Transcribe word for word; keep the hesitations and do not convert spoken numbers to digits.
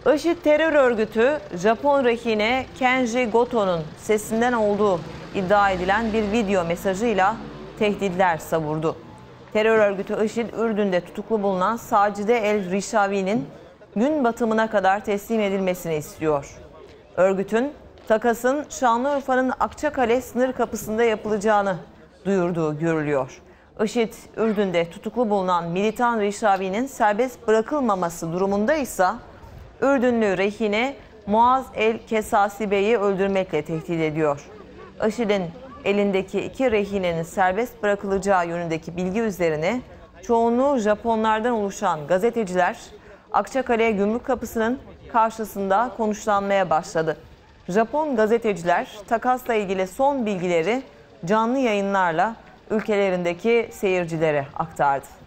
IŞİD terör örgütü Japon rehine Kenji Goto'nun sesinden olduğu iddia edilen bir video mesajıyla tehditler savurdu. Terör örgütü IŞİD, Ürdün'de tutuklu bulunan Sacide El Rişavi'nin gün batımına kadar teslim edilmesini istiyor. Örgütün takasın Şanlıurfa'nın Akçakale sınır kapısında yapılacağını duyurduğu görülüyor. IŞİD, Ürdün'de tutuklu bulunan militan Rişavi'nin serbest bırakılmaması durumunda ise Ürdünlü rehine Muaz El Kesasibe'yi öldürmekle tehdit ediyor. IŞİD'in elindeki iki rehinenin serbest bırakılacağı yönündeki bilgi üzerine çoğunluğu Japonlardan oluşan gazeteciler Akçakale Gümrük Kapısı'nın karşısında konuşlanmaya başladı. Japon gazeteciler takasla ilgili son bilgileri canlı yayınlarla ülkelerindeki seyircilere aktardı.